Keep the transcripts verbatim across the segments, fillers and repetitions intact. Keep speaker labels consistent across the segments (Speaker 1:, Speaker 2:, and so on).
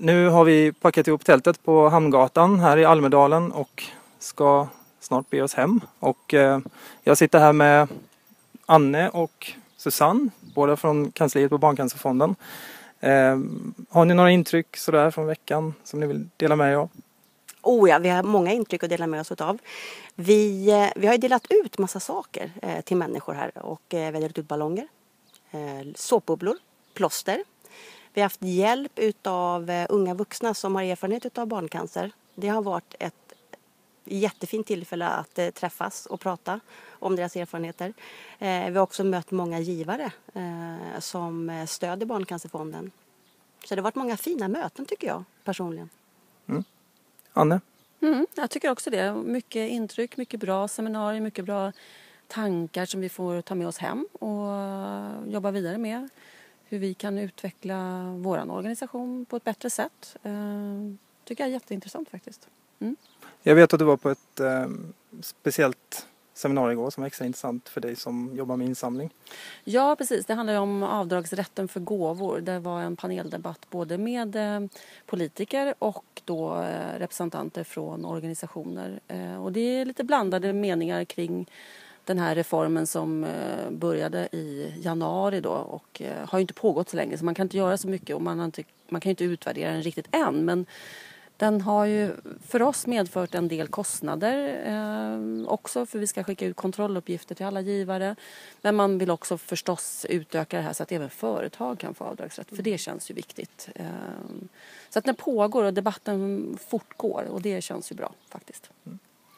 Speaker 1: Nu har vi packat ihop tältet på Hamngatan här i Almedalen och ska snart be oss hem. Och eh, jag sitter här med Anne och Susanne, båda från kansliet på Barncancerfonden. Eh, har ni några intryck sådär från veckan som ni vill dela med er av?
Speaker 2: Oh ja, vi har många intryck att dela med oss av. Vi, vi har ju delat ut massa saker eh, till människor här och eh, vi har delat ut ballonger, eh, såpbubblor, plåster. Vi har haft hjälp av eh, unga vuxna som har erfarenhet av barncancer. Det har varit ett jättefint tillfälle att eh, träffas och prata om deras erfarenheter. Eh, vi har också mött många givare eh, som stöder Barncancerfonden. Så det har varit många fina möten tycker jag personligen.
Speaker 1: Mm. Anne?
Speaker 3: Mm, jag tycker också det. Mycket intryck, mycket bra seminarier, mycket bra tankar som vi får ta med oss hem och jobba vidare med. Hur vi kan utveckla vår organisation på ett bättre sätt. Uh, tycker jag är jätteintressant faktiskt. Mm.
Speaker 1: Jag vet att du var på ett eh, speciellt seminarium igår som var extra intressant för dig som jobbar med insamling.
Speaker 3: Ja, precis. Det handlar ju om avdragsrätten för gåvor. Det var en paneldebatt både med eh, politiker och då eh, representanter från organisationer. Eh, och det är lite blandade meningar kring den här reformen som eh, började i januari då och eh, har ju inte pågått så länge så man kan inte göra så mycket och man, har inte, man kan ju inte utvärdera den riktigt än, men den har ju för oss medfört en del kostnader eh, också för vi ska skicka ut kontrolluppgifter till alla givare. Men man vill också förstås utöka det här så att även företag kan få avdragsrätt. För det känns ju viktigt. Eh, så att den pågår och debatten fortgår och det känns ju bra faktiskt.
Speaker 1: Mm.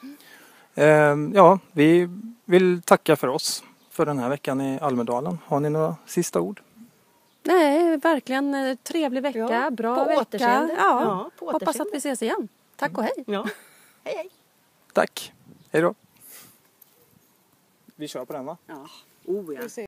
Speaker 1: Eh, ja, vi vill tacka för oss för den här veckan i Almedalen. Har ni några sista ord?
Speaker 3: Nej, verkligen trevlig vecka,
Speaker 2: ja,
Speaker 3: bra
Speaker 2: på
Speaker 3: vecka.
Speaker 2: Återseende.
Speaker 3: Ja,
Speaker 2: ja, på
Speaker 3: hoppas
Speaker 2: återseende.
Speaker 3: att vi ses igen. Tack och hej.
Speaker 2: Ja. Hej, hej.
Speaker 1: Tack. Hej då. Vi kör på den va?
Speaker 2: Ja. Oh, ja.